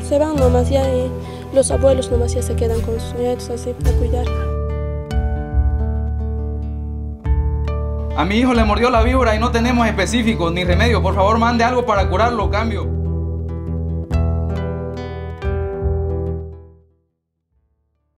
se van nomás ya y los abuelos nomás ya se quedan con sus nietos así para cuidar. A mi hijo le mordió la víbora y no tenemos específicos ni remedio. Por favor, mande algo para curarlo, cambio.